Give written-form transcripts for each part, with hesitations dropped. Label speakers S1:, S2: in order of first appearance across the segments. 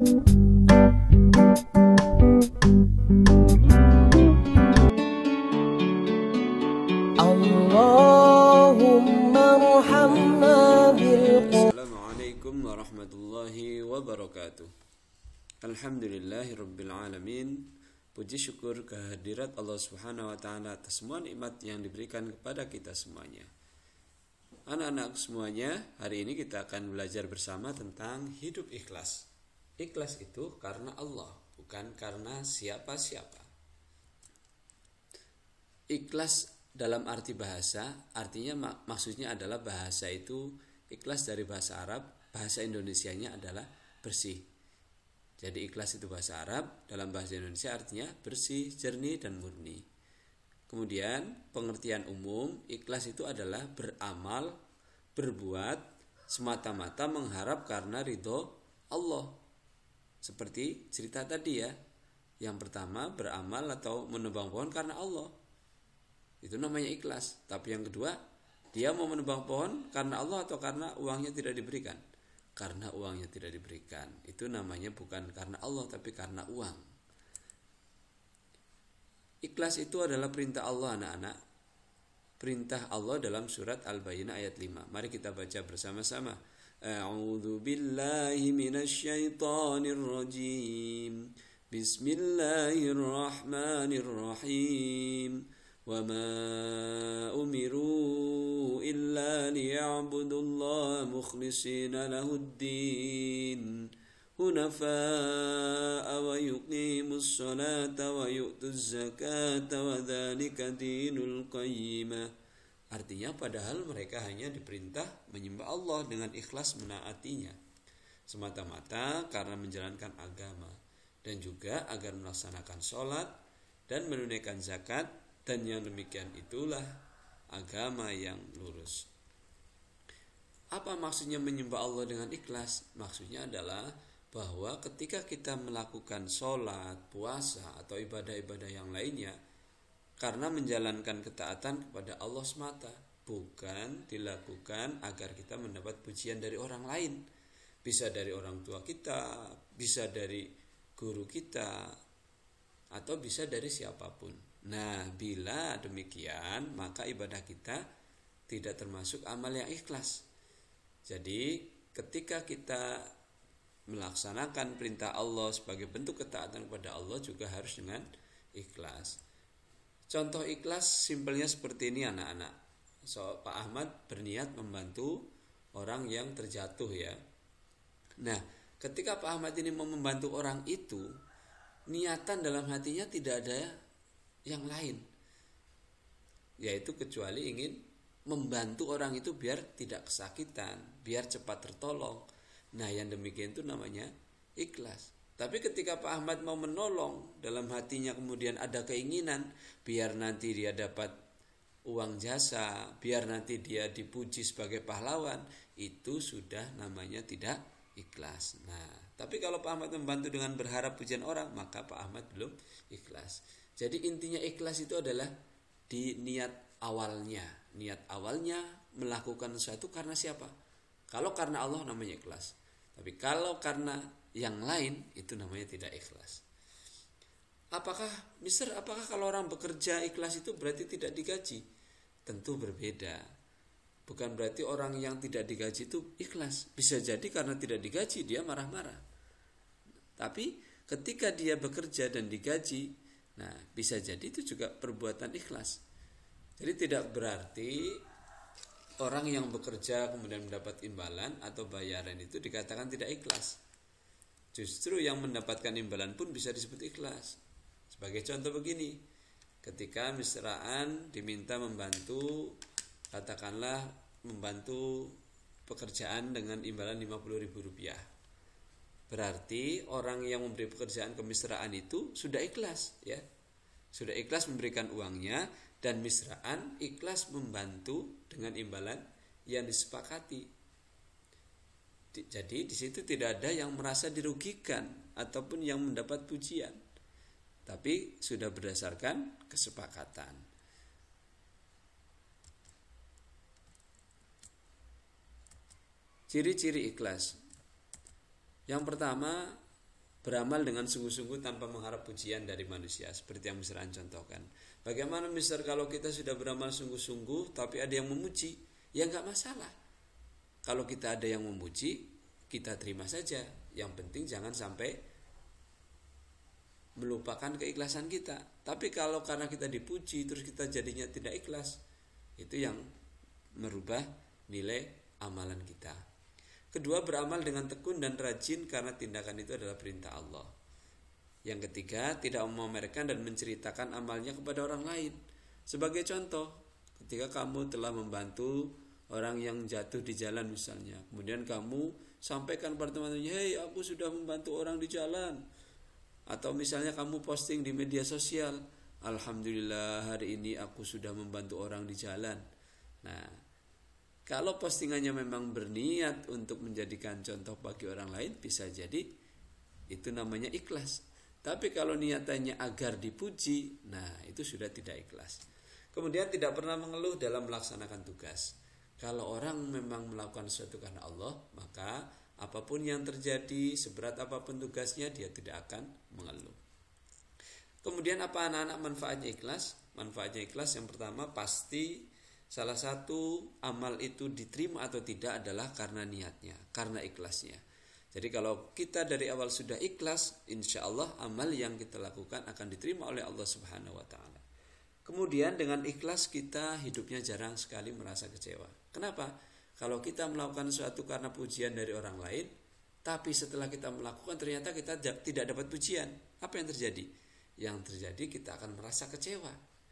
S1: Assalamualaikum warahmatullahi wabarakatuh. Alhamdulillahirabbil alamin. Puji syukur kehadirat Allah Subhanahu wa taala atas semua nikmat yang diberikan kepada kita semuanya. Anak-anak semuanya, hari ini kita akan belajar bersama tentang hidup ikhlas. Ikhlas itu karena Allah, bukan karena siapa-siapa. Ikhlas dalam arti bahasa, artinya maksudnya adalah bahasa itu ikhlas dari bahasa Arab, bahasa Indonesianya adalah bersih. Jadi ikhlas itu bahasa Arab, dalam bahasa Indonesia artinya bersih, jernih, dan murni. Kemudian pengertian umum, ikhlas itu adalah beramal, berbuat semata-mata mengharap karena ridho Allah. Seperti cerita tadi ya, yang pertama beramal atau menebang pohon karena Allah. Itu namanya ikhlas. Tapi yang kedua, dia mau menebang pohon karena Allah atau karena uangnya tidak diberikan? Karena uangnya tidak diberikan. Itu namanya bukan karena Allah tapi karena uang. Ikhlas itu adalah perintah Allah, anak-anak. Perintah Allah dalam surat Al-Bayyinah ayat 5. Mari kita baca bersama-sama. A'udzu billahi minasyaitonir rajim. Bismillahirrahmanirrahim. وَمَا أُمِرُوا إِلَّا لِيَعْبُدُوا اللَّهَ مُخْلِصِينَ لَهُ الدِّينَ حُنَفَاءَ وَيُقِيمُوا الصَّلَاةَ وَيُؤْتُوا الزَّكَاةَ وَذَلِكَ دِينُ الْقَيِّمَةِ. Artinya padahal mereka hanya diperintah menyembah Allah dengan ikhlas menaatinya semata-mata karena menjalankan agama, dan juga agar melaksanakan sholat dan menunaikan zakat. Dan yang demikian itulah agama yang lurus. Apa maksudnya menyembah Allah dengan ikhlas? Maksudnya adalah bahwa ketika kita melakukan sholat, puasa, atau ibadah-ibadah yang lainnya, karena menjalankan ketaatan kepada Allah semata, bukan dilakukan agar kita mendapat pujian dari orang lain. Bisa dari orang tua kita, bisa dari guru kita, atau bisa dari siapapun. Nah, bila demikian, maka ibadah kita tidak termasuk amal yang ikhlas. Jadi, ketika kita melaksanakan perintah Allah sebagai bentuk ketaatan kepada Allah juga harus dengan ikhlas. Contoh ikhlas simpelnya seperti ini, anak-anak. Pak Ahmad berniat membantu orang yang terjatuh ya. Nah, ketika Pak Ahmad ini mau membantu orang itu, niatan dalam hatinya tidak ada yang lain, yaitu kecuali ingin membantu orang itu biar tidak kesakitan, biar cepat tertolong. Nah, yang demikian itu namanya ikhlas. Tapi ketika Pak Ahmad mau menolong, dalam hatinya kemudian ada keinginan biar nanti dia dapat uang jasa, biar nanti dia dipuji sebagai pahlawan, itu sudah namanya tidak ikhlas. Nah, tapi kalau Pak Ahmad membantu dengan berharap pujian orang, maka Pak Ahmad belum ikhlas. Jadi intinya ikhlas itu adalah di niat awalnya. Niat awalnya melakukan sesuatu karena siapa? Kalau karena Allah namanya ikhlas. Tapi kalau karena yang lain itu namanya tidak ikhlas. Apakah kalau orang bekerja ikhlas itu berarti tidak digaji? Tentu berbeda. Bukan berarti orang yang tidak digaji itu ikhlas. Bisa jadi karena tidak digaji dia marah-marah. Tapi ketika dia bekerja dan digaji, nah, bisa jadi itu juga perbuatan ikhlas. Jadi tidak berarti orang yang bekerja kemudian mendapat imbalan atau bayaran itu dikatakan tidak ikhlas. Justru yang mendapatkan imbalan pun bisa disebut ikhlas. Sebagai contoh begini, ketika mesraan diminta membantu, katakanlah membantu pekerjaan dengan imbalan Rp50.000. Berarti orang yang memberi pekerjaan kemesraan itu sudah ikhlas ya. Sudah ikhlas memberikan uangnya, dan mesraan ikhlas membantu dengan imbalan yang disepakati. Jadi di situ tidak ada yang merasa dirugikan ataupun yang mendapat pujian. Tapi sudah berdasarkan kesepakatan. Ciri-ciri ikhlas. Yang pertama, beramal dengan sungguh-sungguh tanpa mengharap pujian dari manusia, seperti yang Mister contohkan. Bagaimana Mister kalau kita sudah beramal sungguh-sungguh tapi ada yang memuji? Ya nggak masalah. Kalau kita ada yang memuji, kita terima saja. Yang penting jangan sampai melupakan keikhlasan kita. Tapi kalau karena kita dipuji terus kita jadinya tidak ikhlas, itu yang merubah nilai amalan kita. Kedua, beramal dengan tekun dan rajin karena tindakan itu adalah perintah Allah. Yang ketiga, tidak memamerkan dan menceritakan amalnya kepada orang lain. Sebagai contoh, ketika kamu telah membantu orang yang jatuh di jalan misalnya, kemudian kamu sampaikan kepada teman-temannya, "Hei, aku sudah membantu orang di jalan." Atau misalnya kamu posting di media sosial, "Alhamdulillah hari ini aku sudah membantu orang di jalan." Nah, kalau postingannya memang berniat untuk menjadikan contoh bagi orang lain, bisa jadi itu namanya ikhlas. Tapi kalau niatannya agar dipuji, nah itu sudah tidak ikhlas. Kemudian tidak pernah mengeluh dalam melaksanakan tugas. Kalau orang memang melakukan sesuatu karena Allah, maka apapun yang terjadi, seberat apapun tugasnya, dia tidak akan mengeluh. Kemudian apa anak-anak manfaatnya ikhlas? Manfaatnya ikhlas yang pertama, pasti salah satu amal itu diterima atau tidak adalah karena niatnya, karena ikhlasnya. Jadi kalau kita dari awal sudah ikhlas, insya Allah amal yang kita lakukan akan diterima oleh Allah Subhanahu wa Ta'ala. Kemudian dengan ikhlas kita hidupnya jarang sekali merasa kecewa. Kenapa? Kalau kita melakukan sesuatu karena pujian dari orang lain, tapi setelah kita melakukan ternyata kita tidak dapat pujian, apa yang terjadi? Yang terjadi kita akan merasa kecewa.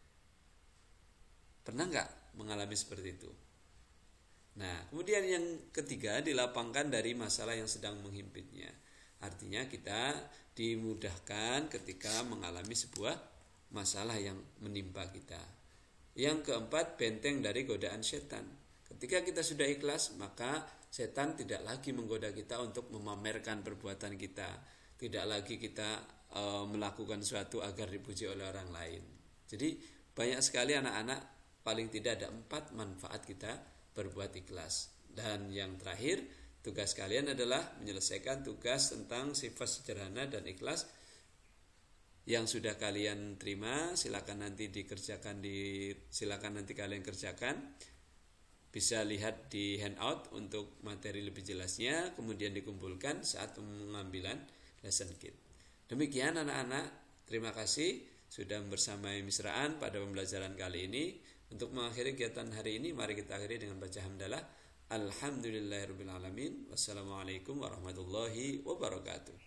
S1: Pernah nggak mengalami seperti itu? Nah, kemudian yang ketiga, dilapangkan dari masalah yang sedang menghimpitnya. Artinya kita dimudahkan ketika mengalami sebuah masalah yang menimpa kita. Yang keempat, benteng dari godaan setan. Ketika kita sudah ikhlas, maka setan tidak lagi menggoda kita untuk memamerkan perbuatan kita. Tidak lagi kita melakukan sesuatu agar dipuji oleh orang lain. Jadi banyak sekali anak-anak, paling tidak ada 4 manfaat kita berbuat ikhlas. Dan yang terakhir, tugas kalian adalah menyelesaikan tugas tentang sifat sederhana dan ikhlas yang sudah kalian terima. Silakan nanti kalian kerjakan. Bisa lihat di handout untuk materi lebih jelasnya, kemudian dikumpulkan saat pengambilan lesson kit. Demikian anak-anak, terima kasih sudah bersamai Misraan pada pembelajaran kali ini. Untuk mengakhiri kegiatan hari ini, mari kita akhiri dengan baca hamdalah. Alhamdulillahirabbil alamin. Wassalamualaikum warahmatullahi wabarakatuh.